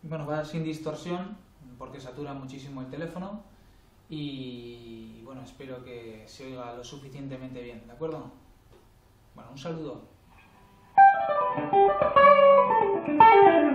Bueno, va sin distorsión porque satura muchísimo el teléfono y bueno, espero que se oiga lo suficientemente bien, ¿de acuerdo? Bueno, un saludo.